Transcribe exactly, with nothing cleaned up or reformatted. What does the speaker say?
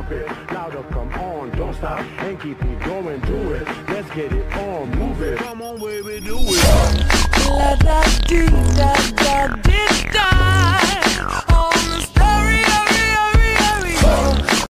pump it. Louder, come on, don't stop, and keep it going, do it. Let's get it on, move it. Come on, baby, do it. La da dee da da